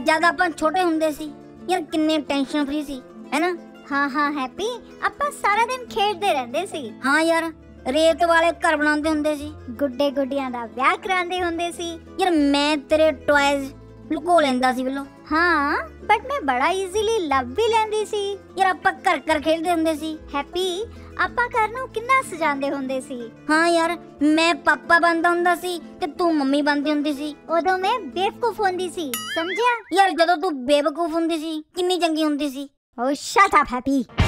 ਜਦ ਆਪਾਂ ਛੋਟੇ ਹੁੰਦੇ ਸੀ ਯਾਰ ਕਿੰਨੇ ਟੈਨਸ਼ਨ ਫ੍ਰੀ ਸੀ ਹੈਨਾ। ਹਾਂ ਹਾਂ ਹੈਪੀ, ਆਪਾਂ ਸਾਰਾ ਦਿਨ ਖੇਡਦੇ ਰਹਿੰਦੇ ਸੀ। ਹਾਂ ਯਾਰ, ਰੇਤ ਵਾਲੇ ਘਰ ਬਣਾਉਂਦੇ ਹੁੰਦੇ ਸੀ, ਗੁੱਡੇ ਗੁੱਡੀਆਂ ਦਾ ਵਿਆਹ ਕਰਾਉਂਦੇ ਹੁੰਦੇ ਸੀ। ਯਾਰ ਮੈਂ ਤੇਰੇ ਟॉयਜ਼ ਲੁਕੋ ਲੈਂਦਾ ਸੀ ਬਿੱਲੋ। ਹਾਂ ਬਟ ਮੈਂ ਬੜਾ ਈਜ਼ੀਲੀ ਲੱਭ ਵੀ ਲੈਂਦੀ ਸੀ। ਯਾਰ ਆਪਾਂ ਘਰ ਘਰ ਖੇਡਦੇ ਹੁੰਦੇ ਸੀ। ਹੈਪੀ, ਆਪਾਂ ਘਰ ਨੂੰ ਕਿੰਨਾ ਸਜਾਉਂਦੇ ਹੁੰਦੇ ਸੀ। ਹਾਂ ਯਾਰ, ਮੈਂ ਪਾਪਾ ਬਣਦਾ ਹੁੰਦਾ ਸੀ ਤੇ ਤੂੰ ਮੰਮੀ ਬਣਦੀ ਹੁੰਦੀ ਸੀ। ਉਦੋਂ ਮੈਂ ਬੇਵਕੂਫ ਹੁੰਦੀ ਸੀ, ਸਮਝਿਆ। ਯਾਰ ਜਦੋਂ ਤੂੰ ਬੇਵਕੂਫ ਹੁੰਦੀ ਸੀ ਕਿੰਨੀ ਚੰਗੀ ਹੁੰਦੀ ਸੀ। Oh, shut up, Happy.